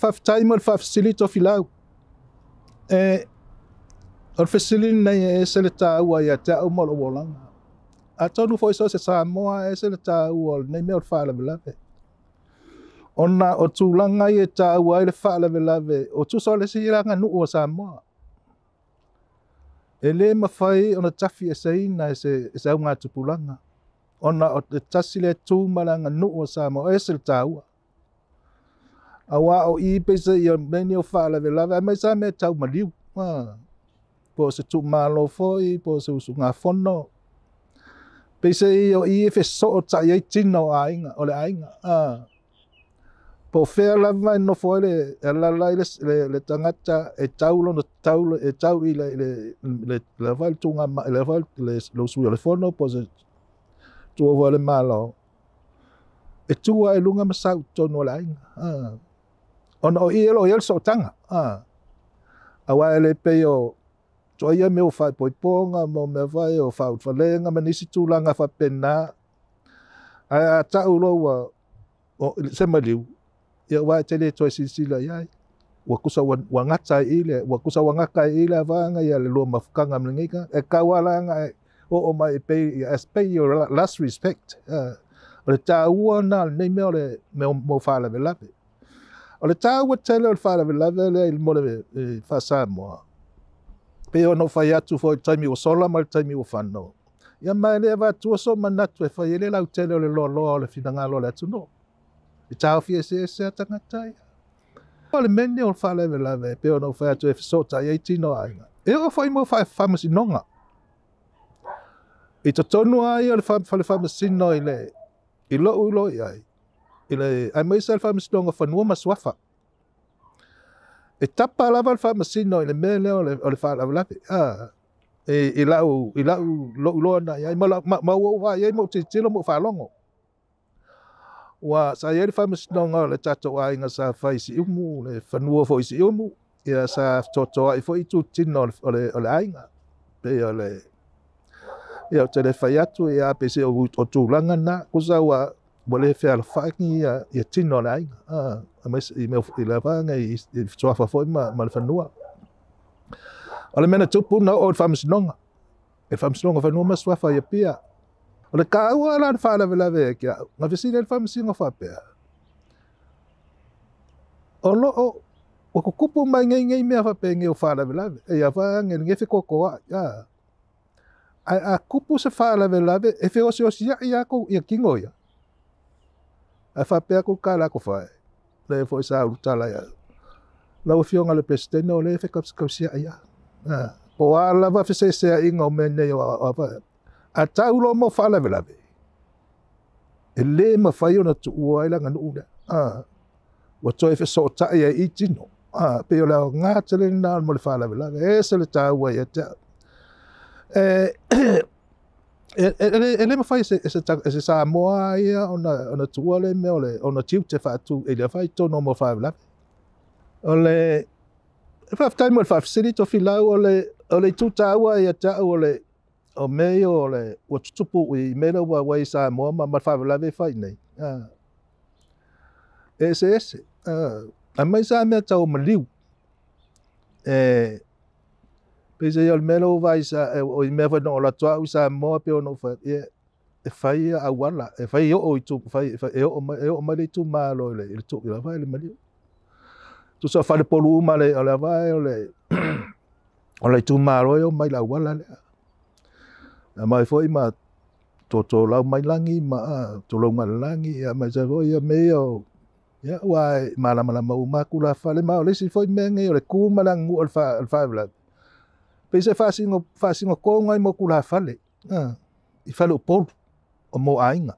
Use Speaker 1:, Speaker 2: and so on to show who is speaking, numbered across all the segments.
Speaker 1: whaftai mo whafasili Tofilau. O fasili nei se le tāua ia te au molo wolanga. A tonu foi so se Samoa se le tāua nei mea o whaalawelawe. Ona o tūlanga i tāua i le whaalawelawe o tūso le siranga nuu o Samoa. E le mawhai ona tafi e seina e se au ngā tupulanga. Ona o te tasi le tūmaranga nuu o Samoa se le tāua. Awa o i pese i o meni o whaalawelawe, a mai sa mea tau maliu. Po se tu malo foi, po se usu ngā whono. Pese i o i e so o tai ei tino ainga, o le ainga. Po whea lava no foi le lalai le tangata e taulo no taulo, e tau i le vai tunga, le vai le usui o le whono, po se tua voi le malo. E tua e lunga masau tono o le ainga. Ona o i elo i el so tanga. Awa ele pe o so ia me o fai poiponga mo me vai o fai falenga ma nisi tūlanga fa pena. A tau loa o se maliu. Ia wai te le toi sisila iai. Wakusa wangata ile, wakusa wangaka ile vanga ia le loa mafukanga mlingika. E kawalanga o mai pe as pay your last respect. O le tāua na nei mea le mo fala velape. O le tāua tele o le whaalawelawe le il mole whasamoa. Pe o no whai atu fo i taimi o sola ma le taimi o whanau. Ia mai le awa tua so manatu e whai ele lau tele o le loa loa o le whinangalo le atu no. I tāo fia se atangatai. O le mene o le whaalawelawe pe o no whai atu e whisota i eitino ainga. E o whai mo whai whamasi nonga. I to tonu ai o le whamasi no i le i lo i ai. Ai mai sa wha masino whanua maswafa. E tapa lava wha masino i le mea leo o le wha lawalape. I lau loa na iai ma ua iai mo te tilo mo whalongo. Wa sa iai wha masino o le tato a inga sa whai si umu, le whanua fo i si umu. Ia sa totoa i fo i tu tino o le ainga. Pe o le ia o te le whai atu i a pese o tūlanga na. Kusa wa wale whea la whaaki ia tino la ainga. I la whanga i fitoafa foi ma le whanua. O le mena tupu na o le whamasinonga. E whamasinonga whanua maswafa ia pia. O le kāua la le whaalawelawe e kia. Nga whisine le whamasinonga whapea. O lo o kukupu mai ngai mea whapea nge o whaalawelawe. E ia whanga nge whikokoa. A kupu se whaalawelawe e whio se osia ia kingo ia. A whapea ko kāla ko whae. Le fo isa urutala ia. Lau whionga le presidente o le whekapsikausia ia. Po a lava whisesea inga o mene o a whae. A taulo mo whalawelawe. E le ma whai o na tu ua ila nganu ule. Wa toi wheso tae ia i tino. Pe o leo ngā tele nā mo le whalawelawe. E se le tāua ia te. Ele ma fai se Samoa ia ona tua le me ole ona tiu te whaatu e le whai tono mo whai lawe. Ole whaftai mo le whafsiri Tofilau ole tūtaua ia tau ole o mei ole o tutupu i mera wa wai Samoa ma whai lawe whai nei. Ese. A mai sa mea tau maliu. Pese ia le melo vai sa o i mea whai no la toa u Samoa pe ono whai e whai a wala. E whai o i tu whai e o mai le tu malo i le tu i la whai le maliu. Tu sa whai le polu uma le o le whai o le tu malo i o mai la wala le. A mai whai ma to lau mai langi ma to lau mai langi a mai sa whai ia mea o ia wai malama uma kula whai le mao le si whai mea nge o le kumalangu o le whai wala. Pese fasingo ko ngai mo kula fale. I fale o polu o mo ainga.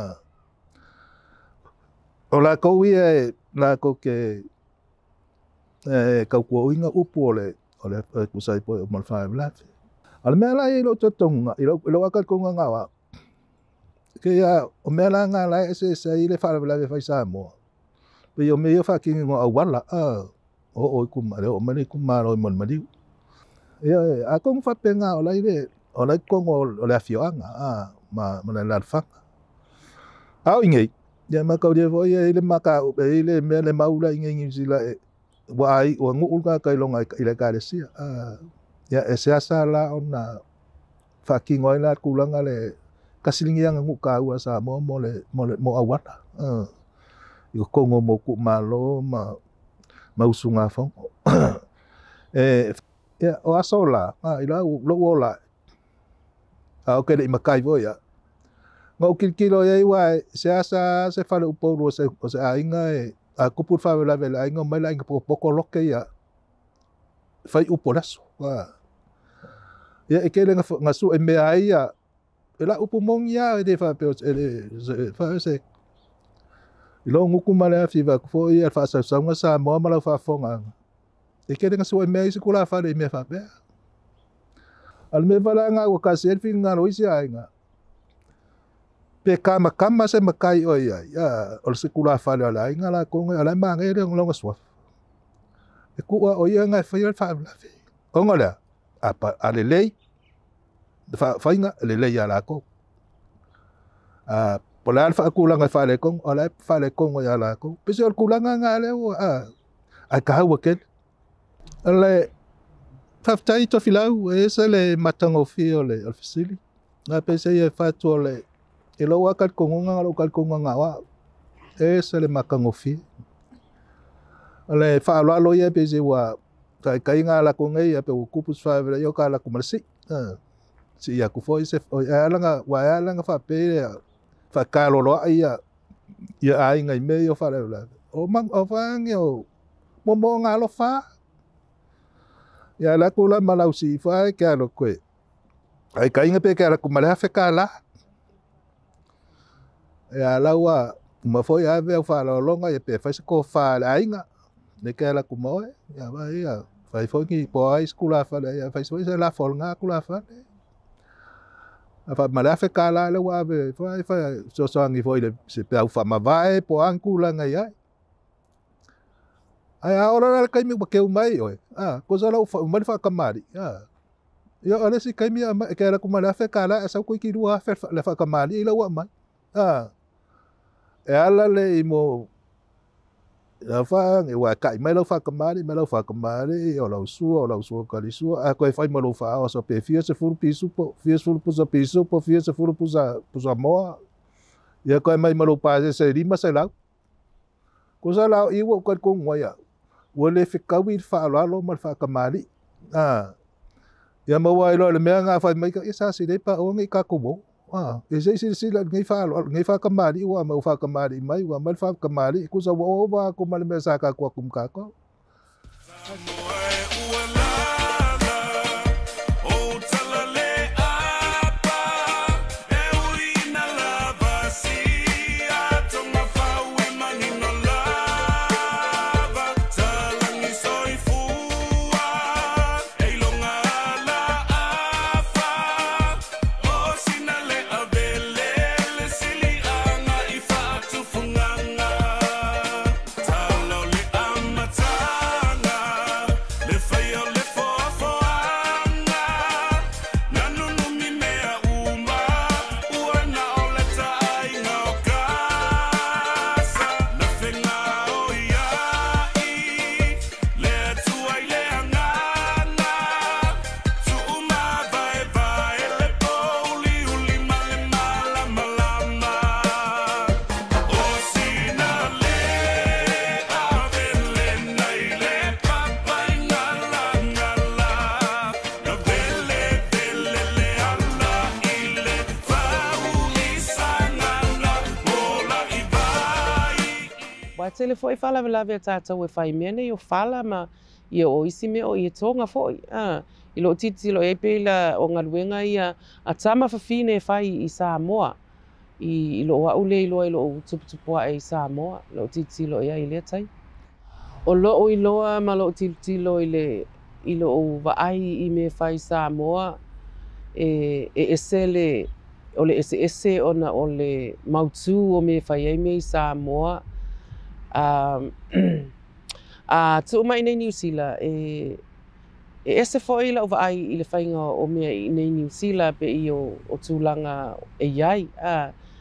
Speaker 1: O la ko ia la ko ke kau ko inga upu ole kusai po o malfa blafe. Al mela i lo totonga i lo aka ko nga wa. Ke ya o mela nga la ese i le fale blafe fa Samoa. Pe yo me yo fa kinga ngo awala o kumare o mani kumaro o mani. A kong whapenga o lai kong o le awhioanga, ma le larwhanga. Au ingei, Ya makau dia foi ile makau ile mele maula ingi sila wai o ngulga kai longa ile kalesia ya eseasa la ona fakingoi la kulanga le kasilingi yang nguka ua sa mo awata iko kongo mo ku malo ma usunga fong ya o asola ila lo ola o ke le makai vo ya ngau kilkilo ya iwa seasa se fale upolo se ainga a kupur fa la vela ainga mai la inga poko loke ya fai upolaso ya ekele ngasu e me ai ya ela upumong ya de fa pe fa se ilo nguku mala fiva ko ya fa sa sa mo mala fa fonga ekele ngasu e me ai sikula fa le me fa pe al me vala nga o ka selfie nga lo isi ainga pe kama se makai o ya o sikula fa le ala inga la ko ala ma nge le longa swaf e ku o ya nga fa fa la fe o ngola apa alelei fa inga lelei ala ko pola fa kulanga fa le kong ala fa le kong ya la ko pese kulanga nga le o a ka wa ken ale faftai Tofilau ese le matango fio le ofisili na pese ye fa to le elo wakat kongonga lo kal kongonga wa ese le makango fi ale fa lo ye pese wa kai nga la ko ngai pe kupus fa yo kala ko marsi si ya ku foi se wa langa fa pe fa kalo lo ia ai ngai me yo fa la o mang o fa yo mo nga lo fa ya la ko la malau si fa ka lo ko ai kai nga pe ka la ko mala fa kala ya la wa mo foi a ve fa lo longa e pe fa se ko fa la inga ne ka la ko mo ya va ya fa foi ki po ai skula fa ya fa foi se la fol nga kula fa fa mala fa kala le wa ve fa so ngi foi le se pe fa ma vai po an kula nga ya ai ora la kai mi ba ke mai oi ko za la fa kamari yo ole si kai mi ka la ko mala fa kala sa ko ki ruwa fa la fa kamari la wa mai e ala le mo la fa e wa kai mai lo fa kamari o la su ka li su a ko fa mo lo fa o so pe fie se furu pisu po fie se furu pusa mo ya ko mai mo lo pa se lima se la ko sa la i wo ko ngwa ya wo le fi ka wi fa lo mal fa kamari ya mo wa lo le me nga fa mai ka isa si le pa o ngi ka ko bo ese sila ngai fa kamari wa ma fa kamari mai wa mal fa kamari ku sa wo ba ko mal me sa ka ko kum ka ko
Speaker 2: Tele foi fala la ve tata we fai mene yo fala ma yo o isi me o i tonga foi i lo titi lo e pe la o ngaluenga ia a tama fa fine fai i Samoa i lo wa ule i lo tupu e Samoa lo titi lo ia i le tai o lo o i loa ma lo titi lo i lo va ai i me fai Samoa esele o le ese ona o le mautu o me fai ai me Samoa tu mai nei New Zealand ese foi la va ai i le fainga o me nei New Zealand pe i o tulanga e ai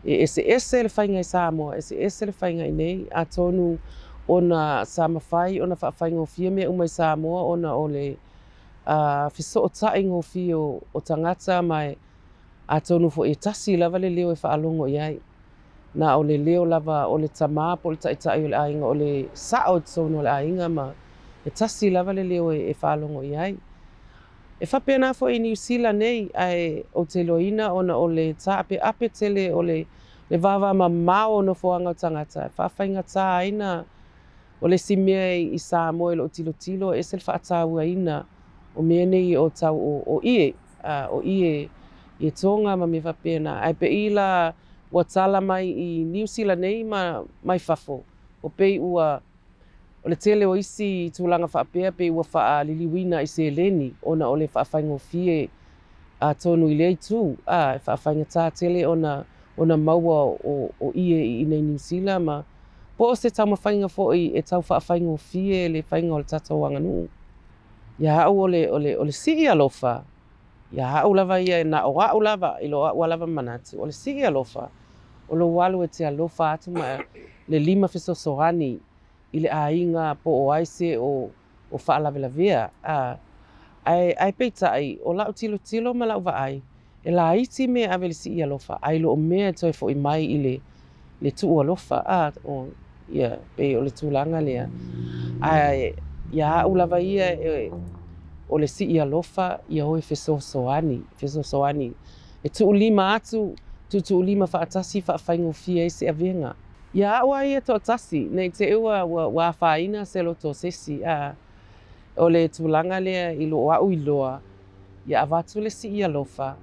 Speaker 2: ese le whainga i Samoa, ese le whainga i nei, a tonu ona sa mawhai, ona whaafai ngofia mea umai Samoa, ona o le Fiso o tai ngofia o tangata mai a tonu fo e tasi lava le leo e whaalongo iai. Na o le leo lava o le tamā po le tai o le ainga, o le sao tonu o le ainga ma e tasi lava le leo e whaalongo iai. E whapena fo i New Zealand nei ai o te loina ona o le tāpe ape tele o le wawa ma mao no foanga o tangata. Whaafai tā aina o le simea i Samoa o tilo tilo e se le whaatau aina o mea nei o tau o ie i tonga ma me whapena. Ai pe ila ua tala mai i New Zealand nei mai whafo. O pei ua o le tele o isi tūlanga whaapea pe ua wha liliwina i se leni ona o le whaafai fie tonu i lei tū. E whaafai tā tele ona maua o ie i nei New Zealand ma po o se tau mawhainga fo e tau whaafai fie le whainga o le tatau anganu. Ia au o le sii alofa. Ia au lava ia na o au lava i lo au lava manatu. O le sii alofa. O lo walu e te alofa atu ma le 5 fesosoani i le ainga po o aise o whaalavelavea. Ai peitai o lau tilo ma lau vaai. E la iti me ave le sii alofa. Ai lo o mea toi fo i mai i le tuu alofa. Ia pe o le tūlanga lea. Ia au lava ia o le sii alofa ia hoi fesosoani. E tuu 5 atu, tuu 5 whaatasi whaafai fia i se avenga. Ia au ai to tasi, nei te ua whaina se loto sesi. O le tūlanga lea i lo au iloa, ia avatu le sii alofa.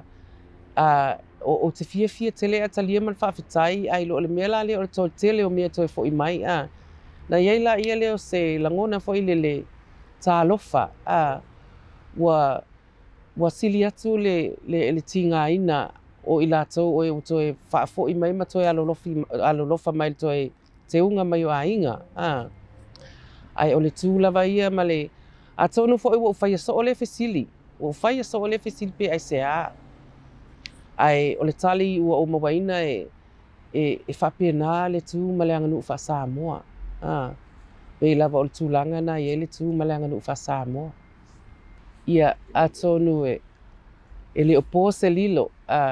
Speaker 2: O te fia tele ata lia man whaafetai, ai lo le mea la lea o le toi tele o mea toi fo i mai. Na iei la ia leo se langona fo i le tā alofa. Wa sili atu le tinga ina o i lātou o e toi whaafo i mai ma toi alolofa mai toi te unga mai o ainga. Ai o le tūlava ia ma le a tonu fo i wo whaia so o le fesili. O whaia so o le fesili pe ai se a. Ai o le tali ua o mawaina e whapena le tū ma le anganu wha Samoa. Pei lava o le tūlanga na i le tū ma le anganu wha Samoa. Ia a tonu e le opo se lilo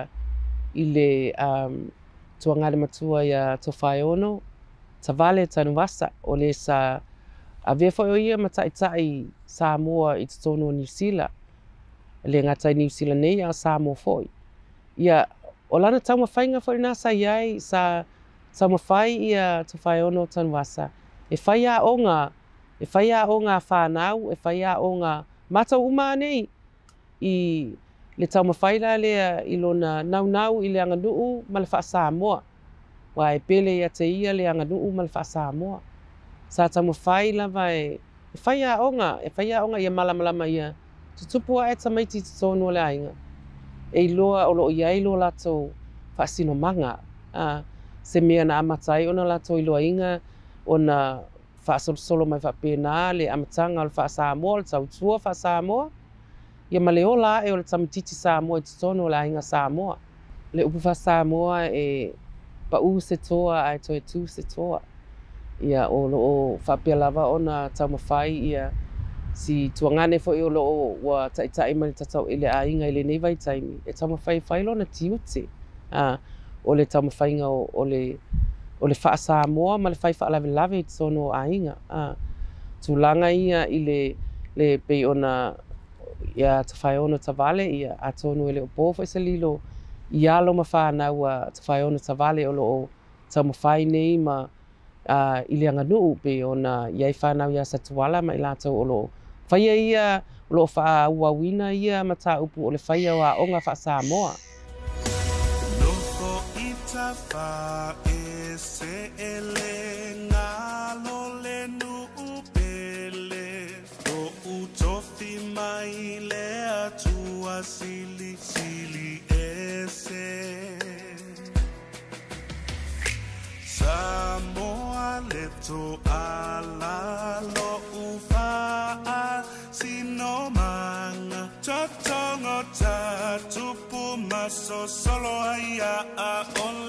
Speaker 2: i le tuangale matua ia Tofaeono, Tavale Tanuvasa o le sa a vea fo ia mataitai Samoa i te tonu o New Zealand. Le ngatai New Zealand nei a Samoa foi. Ia o lana tau mawhainga fo ina sa iai sa tau mawhai ia Tofaeono Tanuvasa. E whai a onga whanau, e whai a onga matau uma nei i le tau mawhai la lea i lona nau i le anganuu ma le wha Samoa. Wa e pele ia te ia le anganuu ma le wha Samoa. Sa tau mawhai lava e whai a onga ia malamalama ia tutupua e tamaiti te tonu o le ainga. E iloa o loo iai lo lato wha sino manga. Se mea na amatai ona lato iloa inga ona wha solo mai wha pēnā le amatanga o le wha Samoa, le tau tua wha Samoa. Ia ma le ola e o le tamatiti Samoa i te tonu o le ainga Samoa. Le upu wha Samoa e pa u se toa ai toi tu se toa. Ia o loo wha pia lava ona tau mawhai ia si tuangane fo i o loo wa taitai mani tatau ele ainga ele nei vai taimi. E tau mawhai whailo na tiute. O le tau mawhainga o le wha Samoa ma le whai wha lave i te tonu o ainga. Tūlanga ia i le pei ona ia Tofaeono Tavale ia a tonu ele o pōwha isa lilo i alo ma whanau a Tofaeono Tavale o loo tau mawhai nei ma i le anganuu pe ona iai whanau ia sa tuala ma i lātou o loo. Whaia ia o loo wha uawina ia ma tā upu o le whaia o a onga wha Samoa.
Speaker 3: Loko i ta wha e se ele ngalo le nuu pele o utofi mai le atua sili ese. Samoa leto ala lo ufa sino manga totongo tatupu maso solo aya